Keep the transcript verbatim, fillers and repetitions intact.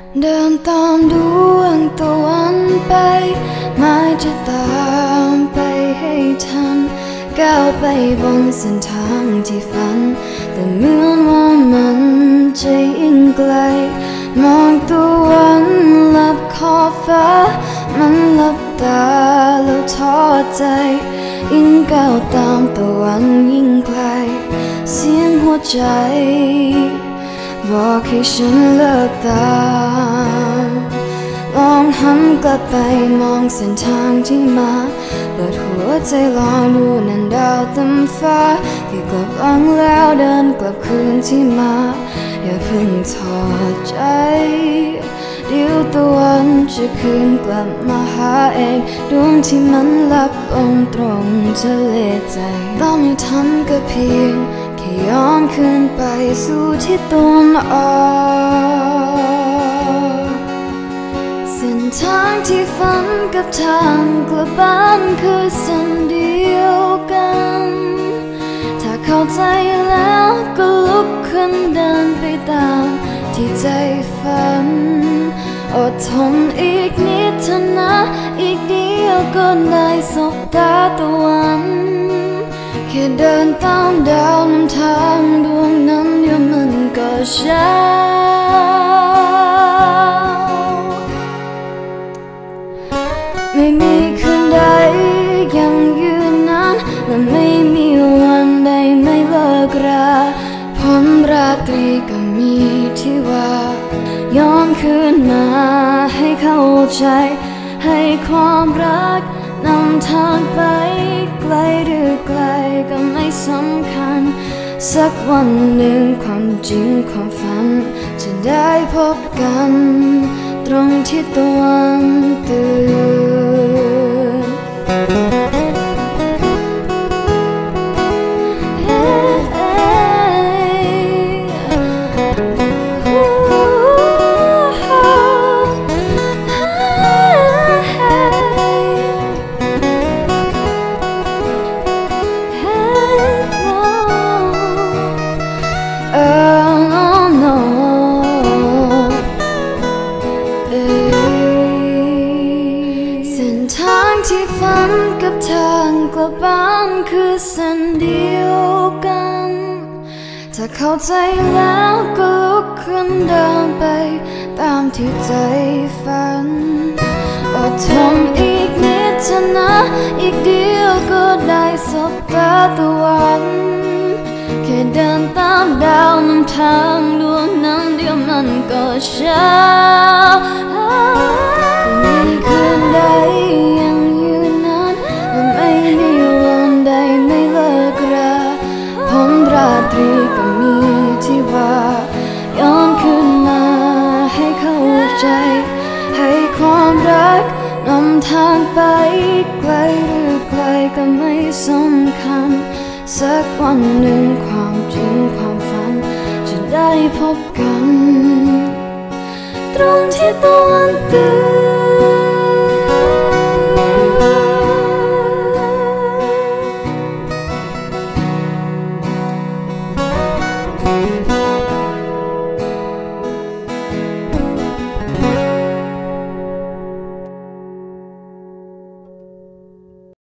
เดินตามดวงตะวันไปไม่จะตามไปให้ทันก้าวไปบนเส้นทางที่ฝันแต่เหมือนว่ามันจะยิ่งไกลมองตะวันลับขอบฟ้ามันหลับตาแล้วท้อใจยิ่งก้าวตามตะวันยิ่งไกลเสียงหัวใจบอกให้ฉันเลิกตามลองหันกลับไปมองเส้นทางที่มาเปิดหัวใจลองดูนั่นดาวเต็มฟ้าที่กลับวังแล้วเดินกลับคืนที่มาอย่าเพิ่งถอดใจเดี๋ยวตะวันจะคืนกลับมาหาเองดวงที่มันลับลงตรงทะเลใจต้องไม่ทันก็เพียงแค่ย้อนคืนไปสู่ที่ตะวันออกเส้นทางที่ฝันกับทางกลับบ้านคือเส้นเดียวกันถ้าเข้าใจแล้วก็ลุกขึ้นเดินไปตามที่ใจฝันอดทนอีกนิดเถอะนะอีกเดียวก็ได้สบตาตะวันแค่เดินตามดาวนำทางดวงนั้นเดี๋ยวมันก็เช้าไม่มีคืนใดยังยืนนานและไม่มีวันใดไม่เลิกราพ้นราตรีก็มีที่ว่าย้อนคืนมาให้เข้าใจให้ความรักนำทางไปไกลหรือไกลก็ไม่สำคัญสักวันหนึ่งความจริงความฝันจะได้พบกันตรงที่ตะวันตื่นที่ฝันกับทางกลับบ้านคือเส้นเดียวกันถ้าเข้าใจแล้วก็ลุกขึ้นเดินไปตามที่ใจฝันอดทนอีกนิดเถอะนะอีกเดียวก็ได้สบตาตะวันแค่เดินตามดาวนำทางดวงนั้นเดี๋ยวมันก็เช้าไม่มีคืนใดยังยืนนานและไม่มีวันใดไม่เลิกราพ้นราตรีก็มีที่ว่าย้อนคืนมาให้เข้าใจให้ความรักนำทางไปไกลหรือไกลก็ไม่สำคัญสักวันหนึ่งความจริงความฝันจะได้พบกันตรงที่ตะวันตื่น